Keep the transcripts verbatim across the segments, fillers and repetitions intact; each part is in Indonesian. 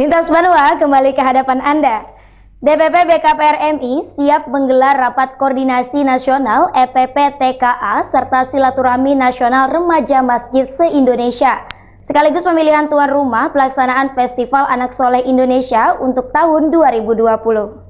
Lintas Banua kembali ke hadapan Anda. D P P B K P R M I siap menggelar Rapat Koordinasi Nasional E P P T K A serta Silaturahmi Nasional Remaja Masjid se-Indonesia, sekaligus pemilihan tuan rumah pelaksanaan Festival Anak Soleh Indonesia untuk tahun dua ribu dua puluh.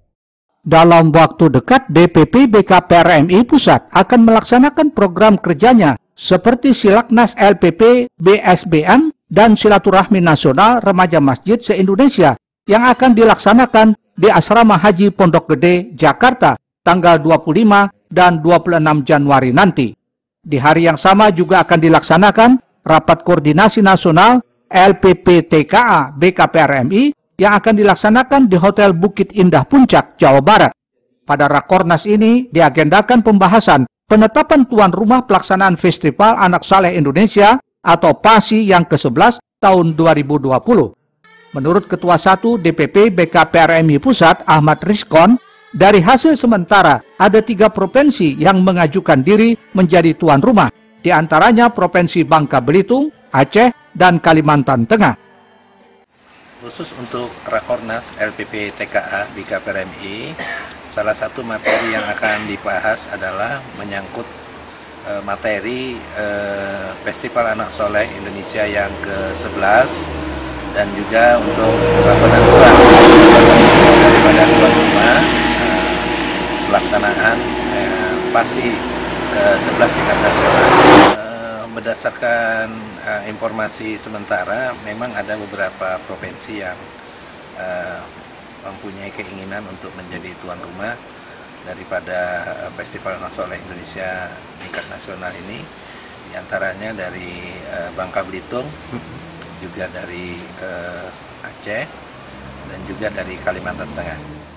Dalam waktu dekat, D P P B K P R M I Pusat akan melaksanakan program kerjanya seperti Silaknas L P P B S B M dan Silaturahmi Nasional Remaja Masjid se-Indonesia yang akan dilaksanakan di Asrama Haji Pondok Gede, Jakarta, tanggal dua puluh lima dan dua puluh enam Januari nanti. Di hari yang sama juga akan dilaksanakan Rapat Koordinasi Nasional L P P T K A B K P R M I yang akan dilaksanakan di Hotel Bukit Indah Puncak, Jawa Barat. Pada Rakornas ini diagendakan pembahasan penetapan tuan rumah pelaksanaan Festival Anak Saleh Indonesia atau P A S I yang ke sebelas tahun dua ribu dua puluh. Menurut Ketua satu D P P B K P R M I Pusat Ahmad Rizkon, dari hasil sementara ada tiga provinsi yang mengajukan diri menjadi tuan rumah, di antaranya Provinsi Bangka Belitung, Aceh, dan Kalimantan Tengah. Khusus untuk Rakornas L P P T K A B K P R M I, salah satu materi yang akan dibahas adalah menyangkut uh, materi uh, Festival Anak Soleh Indonesia yang ke sebelas dan juga untuk penentuan daripada tuan rumah uh, pelaksanaan uh, P A S I uh, sebelas tingkat nasional. Uh, berdasarkan uh, informasi sementara, memang ada beberapa provinsi yang uh, mempunyai keinginan untuk menjadi tuan rumah daripada uh, Festival Anak Soleh Indonesia tingkat nasional ini, diantaranya dari uh, Bangka Belitung, juga dari uh, Aceh, dan juga dari Kalimantan Tengah.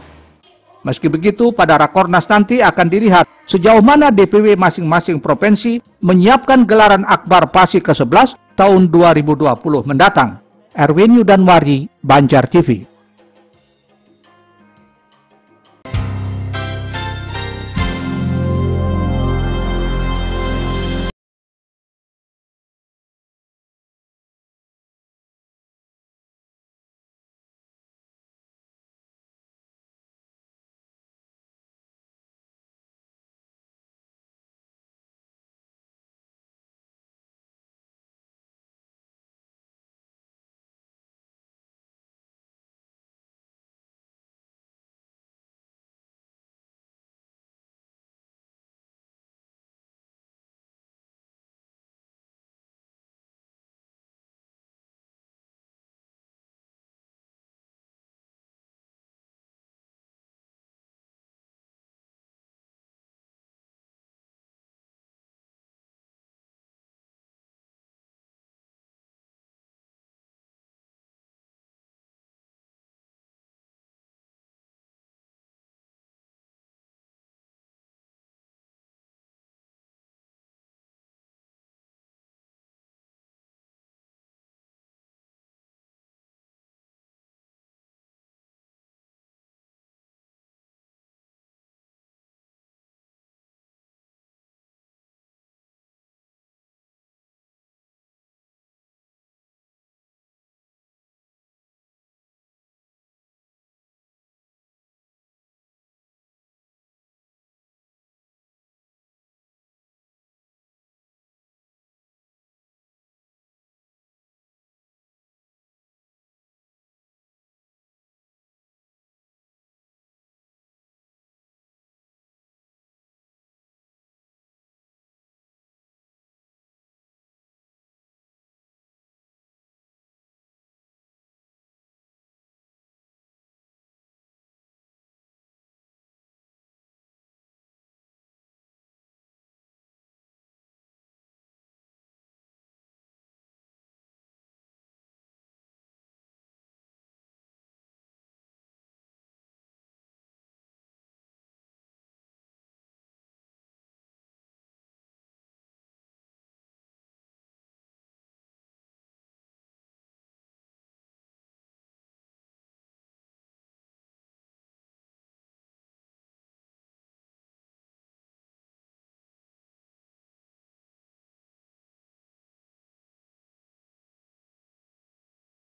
Meski begitu, pada Rakornas nanti akan dilihat sejauh mana D P W masing-masing provinsi menyiapkan gelaran Akbar P A S I ke sebelas tahun dua ribu dua puluh mendatang. Erwin Yudanwari, Banjar T V.